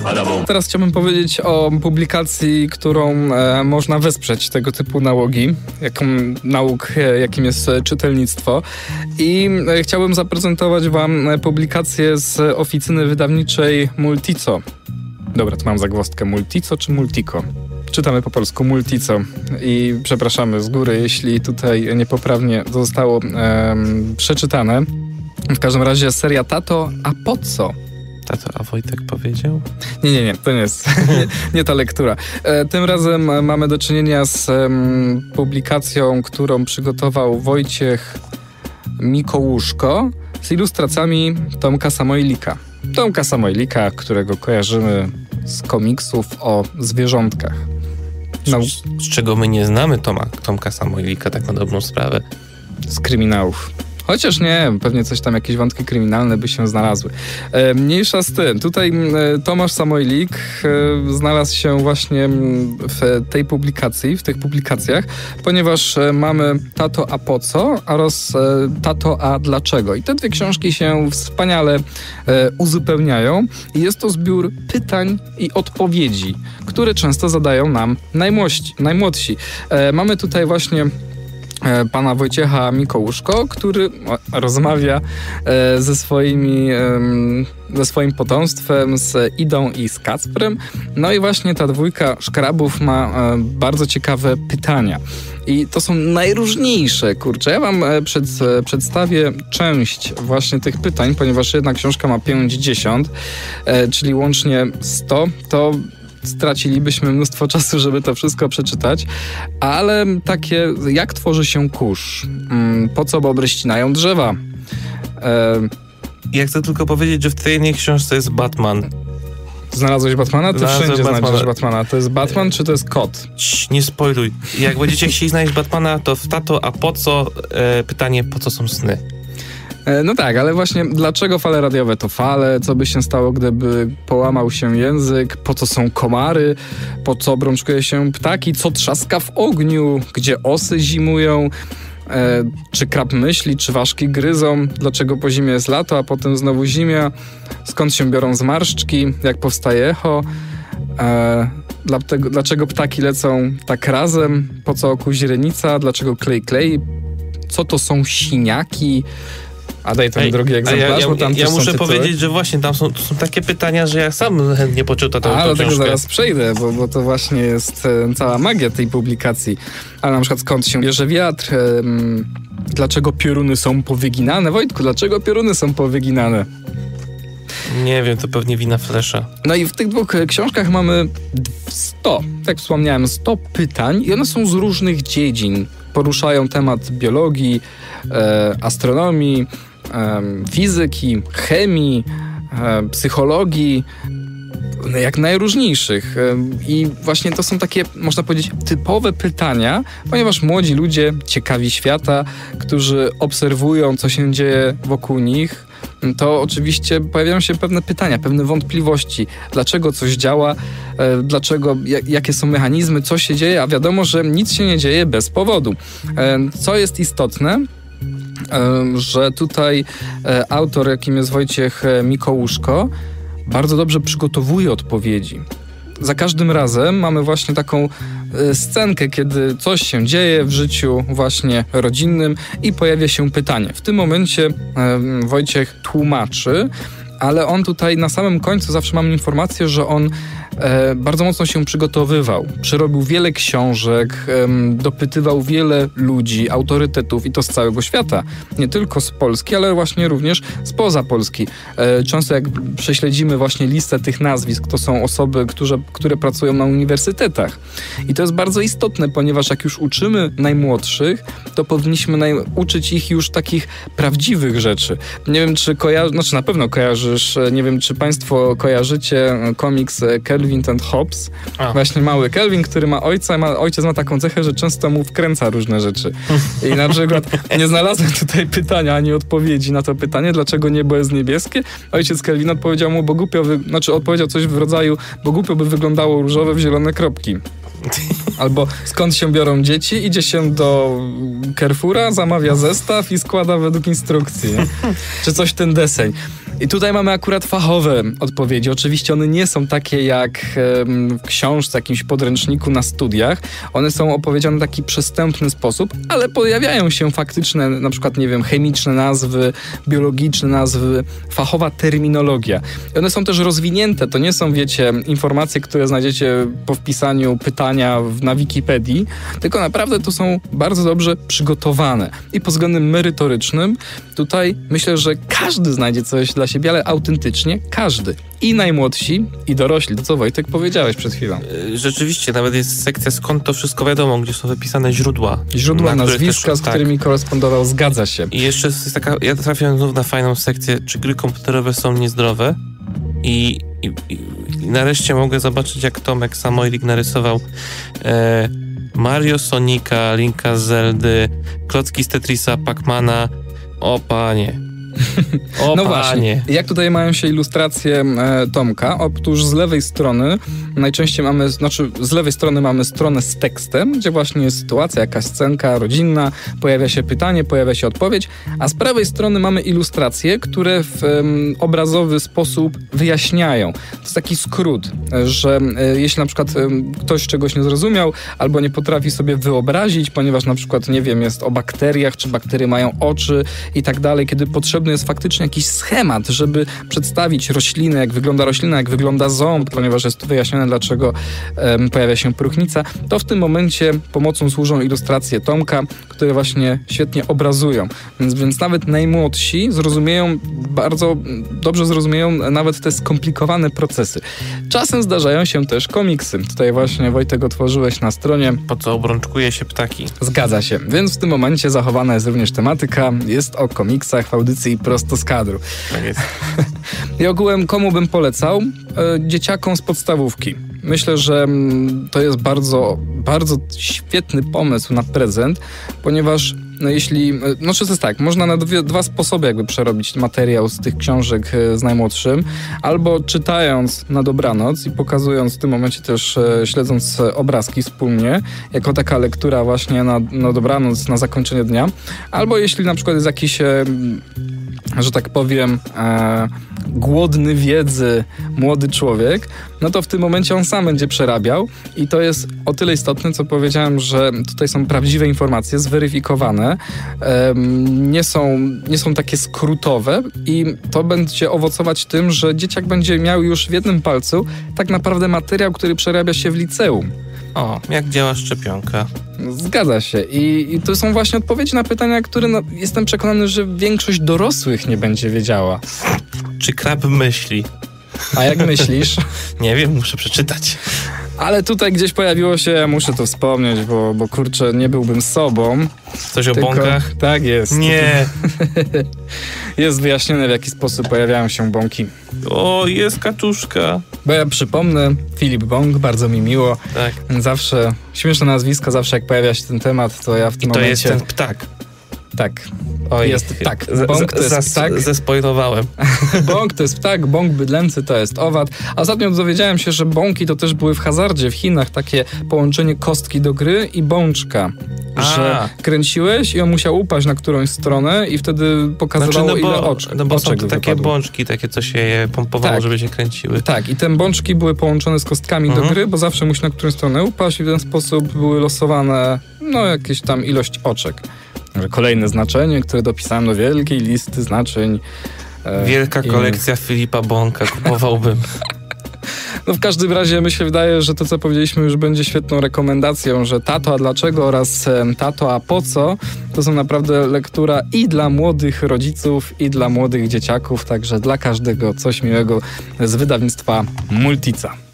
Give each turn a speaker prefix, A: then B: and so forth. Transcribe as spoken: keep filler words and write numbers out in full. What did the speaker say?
A: Teraz chciałbym powiedzieć o publikacji, którą e, można wesprzeć tego typu nałogi, jaką, nauk, e, jakim jest czytelnictwo. I e, chciałbym zaprezentować wam publikację z oficyny wydawniczej Multico. Dobra, tu mam zagwozdkę. Multico czy Multico? Czytamy po polsku Multico i przepraszamy z góry, jeśli tutaj niepoprawnie zostało e, przeczytane. W każdym razie seria Tato, a po co?
B: Tato, a Wojtek powiedział?
A: Nie, nie, nie, to nie jest nie, nie ta lektura. E, tym razem mamy do czynienia z um, publikacją, którą przygotował Wojciech Mikołuszko z ilustracjami Tomka Samojlika. Tomka Samojlika, którego kojarzymy z komiksów o zwierzątkach.
B: No. Z, z czego my nie znamy Toma, Tomka Samojlika, tak na dobrą sprawę.
A: Z kryminałów. Chociaż nie, pewnie coś tam, jakieś wątki kryminalne by się znalazły. E, mniejsza z tym. Tutaj e, Tomasz Samojlik e, znalazł się właśnie w tej publikacji, w tych publikacjach, ponieważ e, mamy Tato, a po co? oraz e, Tato, a dlaczego? I te dwie książki się wspaniale e, uzupełniają. I jest to zbiór pytań i odpowiedzi, które często zadają nam najmłodsi. najmłodsi. E, mamy tutaj właśnie pana Wojciecha Mikołuszko, który rozmawia ze swoimi, ze swoim potomstwem, z Idą i z Kacprem. No i właśnie ta dwójka szkrabów ma bardzo ciekawe pytania. I to są najróżniejsze, kurczę. Ja wam przed, przedstawię część właśnie tych pytań, ponieważ jedna książka ma pięćdziesiąt, czyli łącznie sto, to stracilibyśmy mnóstwo czasu, żeby to wszystko przeczytać, ale takie, jak tworzy się kurz? Po co bobry ścinają drzewa? E...
B: Ja chcę tylko powiedzieć, że w tej jednej książce jest Batman.
A: Znalazłeś Batmana? Ty
B: Znalazłem
A: wszędzie
B: Batmana.
A: znajdziesz Batmana. To jest Batman, czy to jest kot?
B: Cii, nie spoiluj. Jak będziecie chcieli znaleźć Batmana, to w Tato, a po co? E, pytanie, po co są sny?
A: No tak, ale właśnie dlaczego fale radiowe to fale? Co by się stało, gdyby połamał się język? Po co są komary? Po co brączkuje się ptaki? Co trzaska w ogniu? Gdzie osy zimują? E, czy krab myśli? Czy ważki gryzą? Dlaczego po zimie jest lato, a potem znowu zimia? Skąd się biorą zmarszczki? Jak powstaje echo? E, dlatego, dlaczego ptaki lecą tak razem? Po co oku źrenica? Dlaczego klej klei? Co to są siniaki? A daj ten Ej, drugi egzemplarz,
B: ja, ja,
A: bo tam
B: ja
A: też
B: muszę
A: są
B: powiedzieć, że właśnie tam są, są takie pytania, że ja sam chętnie poczytam tę
A: A, do tego
B: książkę.
A: zaraz przejdę, bo, bo to właśnie jest e, cała magia tej publikacji. Ale na przykład skąd się bierze wiatr? E, m, dlaczego pioruny są powyginane? Wojtku, dlaczego pioruny są powyginane?
B: Nie wiem, to pewnie wina Flesza.
A: No i w tych dwóch książkach mamy sto, jak wspomniałem, sto pytań i one są z różnych dziedzin. Poruszają temat biologii, e, astronomii, e, fizyki, chemii, e, psychologii, jak najróżniejszych. E, I właśnie to są takie, można powiedzieć, typowe pytania, ponieważ młodzi ludzie, ciekawi świata, którzy obserwują, co się dzieje wokół nich, to oczywiście pojawiają się pewne pytania, pewne wątpliwości. Dlaczego coś działa? E, dlaczego, jak, jakie są mechanizmy? Co się dzieje? A wiadomo, że nic się nie dzieje bez powodu. E, co jest istotne, e, że tutaj e, autor, jakim jest Wojciech Mikołuszko, bardzo dobrze przygotowuje odpowiedzi. Za każdym razem mamy właśnie taką y, scenkę, kiedy coś się dzieje w życiu właśnie rodzinnym i pojawia się pytanie. W tym momencie y, Wojciech tłumaczy, ale on tutaj na samym końcu zawsze mam informację, że on e, bardzo mocno się przygotowywał. Przerobił wiele książek, e, dopytywał wiele ludzi, autorytetów i to z całego świata. Nie tylko z Polski, ale właśnie również spoza Polski. E, często jak prześledzimy właśnie listę tych nazwisk, to są osoby, które, które pracują na uniwersytetach. I to jest bardzo istotne, ponieważ jak już uczymy najmłodszych, to powinniśmy naj- uczyć ich już takich prawdziwych rzeczy. Nie wiem, czy kojarzysz, znaczy na pewno kojarzysz, nie wiem, czy państwo kojarzycie komiks Kelvin and Hobbes. A. Właśnie mały Kelvin, który ma ojca, ma, ojciec ma taką cechę, że często mu wkręca różne rzeczy. I na przykład nie znalazłem tutaj pytania ani odpowiedzi na to pytanie, dlaczego niebo jest niebieskie. Ojciec Kelvin odpowiedział mu, bo głupio, wy... znaczy odpowiedział coś w rodzaju, bo głupio by wyglądało różowe w zielone kropki. Albo skąd się biorą dzieci? Idzie się do Carrefoura, zamawia zestaw i składa według instrukcji. Czy coś w ten deseń. I tutaj mamy akurat fachowe odpowiedzi. Oczywiście one nie są takie jak w książce, jakimś podręczniku na studiach. One są opowiedziane w taki przystępny sposób, ale pojawiają się faktyczne, na przykład, nie wiem, chemiczne nazwy, biologiczne nazwy, fachowa terminologia. I one są też rozwinięte. To nie są, wiecie, informacje, które znajdziecie po wpisaniu pytania na Wikipedii, tylko naprawdę to są bardzo dobrze przygotowane. I pod względem merytorycznym tutaj myślę, że każdy znajdzie coś dla siebie, ale autentycznie każdy. I najmłodsi, i dorośli. To co, Wojtek, powiedziałeś przed chwilą.
B: Rzeczywiście, nawet jest sekcja, skąd to wszystko wiadomo, gdzie są wypisane źródła.
A: Źródła, na nazwiska, też, z którymi tak. korespondował, zgadza się.
B: I jeszcze jest taka, ja trafiłem znów na fajną sekcję, czy gry komputerowe są niezdrowe. I, i, i nareszcie mogę zobaczyć, jak Tomek Samoilik narysował e, Mario, Sonika, Linka z Zeldy, klocki z Tetrisa, Pacmana. O panie. O
A: no
B: panie.
A: Właśnie, jak tutaj mają się ilustracje e, Tomka? Otóż z lewej strony najczęściej mamy, znaczy z lewej strony mamy stronę z tekstem, gdzie właśnie jest sytuacja, jakaś scenka rodzinna, pojawia się pytanie, pojawia się odpowiedź, a z prawej strony mamy ilustracje, które w um, obrazowy sposób wyjaśniają. To jest taki skrót, że e, jeśli na przykład e, ktoś czegoś nie zrozumiał, albo nie potrafi sobie wyobrazić, ponieważ na przykład, nie wiem, jest o bakteriach, czy bakterie mają oczy i tak dalej, kiedy potrzebny jest faktycznie jakiś schemat, żeby przedstawić roślinę, jak wygląda roślina, jak wygląda ząb, ponieważ jest tu wyjaśnione, dlaczego um, pojawia się próchnica, to w tym momencie pomocą służą ilustracje Tomka, które właśnie świetnie obrazują. Więc, więc nawet najmłodsi zrozumieją, bardzo dobrze zrozumieją nawet te skomplikowane procesy. Czasem zdarzają się też komiksy. Tutaj właśnie, Wojtek, otworzyłeś na stronie.
B: Po co obrączkuje się ptaki.
A: Zgadza się. Więc w tym momencie zachowana jest również tematyka. Jest o komiksach w audycji prosto z kadru.
B: Tak jest.
A: I ogółem komu bym polecał? E, dzieciakom z podstawówki. Myślę, że to jest bardzo, bardzo świetny pomysł na prezent, ponieważ no jeśli, no to jest tak, można na dwie, dwa sposoby jakby przerobić materiał z tych książek z najmłodszym, albo czytając na dobranoc i pokazując w tym momencie też, śledząc obrazki wspólnie, jako taka lektura właśnie na, na dobranoc, na zakończenie dnia, albo jeśli na przykład jest jakiś, że tak powiem, e, głodny wiedzy młody człowiek, no to w tym momencie on sam będzie przerabiał i to jest o tyle istotne, co powiedziałem, że tutaj są prawdziwe informacje, zweryfikowane, e, nie są, nie są takie skrótowe i to będzie owocować tym, że dzieciak będzie miał już w jednym palcu tak naprawdę materiał, który przerabia się w liceum.
B: O, jak działa szczepionka?
A: Zgadza się. I, i to są właśnie odpowiedzi na pytania, które no, jestem przekonany, że większość dorosłych nie będzie wiedziała.
B: Czy krab myśli?
A: A jak myślisz?
B: Nie wiem, muszę przeczytać.
A: Ale tutaj gdzieś pojawiło się, muszę to wspomnieć, bo, bo kurczę, nie byłbym sobą.
B: Coś o
A: tylko,
B: bąkach?
A: Tak jest.
B: Nie.
A: Jest wyjaśnione, w jaki sposób pojawiają się bąki.
B: O, jest kaczuszka.
A: Bo ja przypomnę, Filip Bąk, bardzo mi miło.
B: Tak.
A: Zawsze, śmieszne nazwisko, zawsze jak pojawia się ten temat, to ja w tym
B: I to
A: momencie...
B: jest ten ptak.
A: Tak.
B: Oj,
A: jest ptak.
B: Z,
A: Bąk to jest
B: zas,
A: ptak.
B: Zespoilowałem.
A: Bąk to jest ptak, bąk bydlęcy to jest owad. A ostatnio dowiedziałem się, że bąki to też były w hazardzie w Chinach takie połączenie kostki do gry i bączka.
B: A.
A: Że kręciłeś i on musiał upaść na którąś stronę i wtedy pokazywało,
B: znaczy, no bo,
A: ile oczek.
B: No bo są to takie
A: wypadło.
B: bączki, takie co się je pompowało,
A: tak.
B: żeby się kręciły.
A: Tak, i te bączki były połączone z kostkami mhm. do gry, bo zawsze musi na którąś stronę upaść i w ten sposób były losowane no jakieś tam ilość oczek. Kolejne znaczenie, które dopisałem do wielkiej listy znaczeń.
B: E, Wielka i... kolekcja Filipa Bąka, kupowałbym.
A: No w każdym razie mi się wydaje, że to, co powiedzieliśmy, już będzie świetną rekomendacją, że Tato, a dlaczego oraz Tato, a po co, to są naprawdę lektura i dla młodych rodziców, i dla młodych dzieciaków, także dla każdego coś miłego z wydawnictwa Multica.